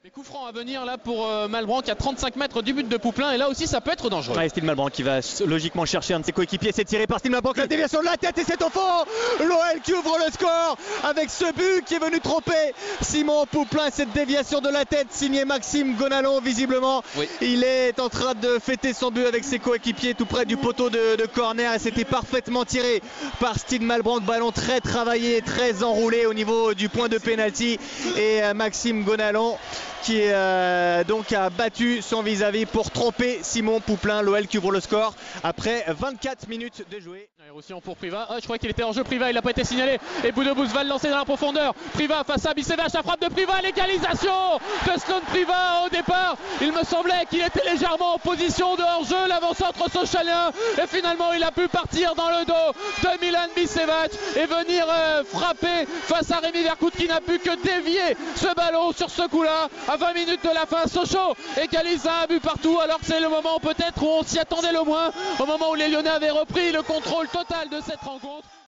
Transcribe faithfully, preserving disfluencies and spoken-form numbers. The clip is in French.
Les coups francs à venir là pour euh, Malbranc qui a trente-cinq mètres du but de Pouplin et là aussi ça peut être dangereux. Ouais, Steve Malbranc qui va logiquement chercher un de ses coéquipiers, c'est tiré par Steve Malbranc, la déviation de la tête et c'est au fond. L'O L qui ouvre le score avec ce but qui est venu tromper Simon Pouplin. Cette déviation de la tête signée Maxime Gonalon visiblement. Oui. Il est en train de fêter son but avec ses coéquipiers tout près du poteau de, de corner et c'était parfaitement tiré par Steve Malbranc. Ballon très travaillé, très enroulé au niveau du point de pénalty et euh, Maxime Gonalon qui euh, donc a battu son vis-à-vis pour tromper Simon Pouplin. L'O L qui ouvre le score après vingt-quatre minutes de jouer. Roussillon pour Priva, oh, je crois qu'il était en jeu Priva, il n'a pas été signalé et Boudebous va le lancer dans la profondeur. Priva face à Bicevac, la frappe de Priva, l'égalisation de Sloan Priva au départ. Il me semblait qu'il était légèrement en position de hors-jeu, l'avant-centre sochalien et finalement il a pu partir dans le dos de Milan Bicevac et venir euh, frapper face à Rémi Vercoute qui n'a pu que dévier ce ballon sur ce coup-là. À vingt minutes de la fin, Sochaux égalise un but partout alors que c'est le moment peut-être où on s'y attendait le moins, au moment où les Lyonnais avaient repris le contrôle total de cette rencontre.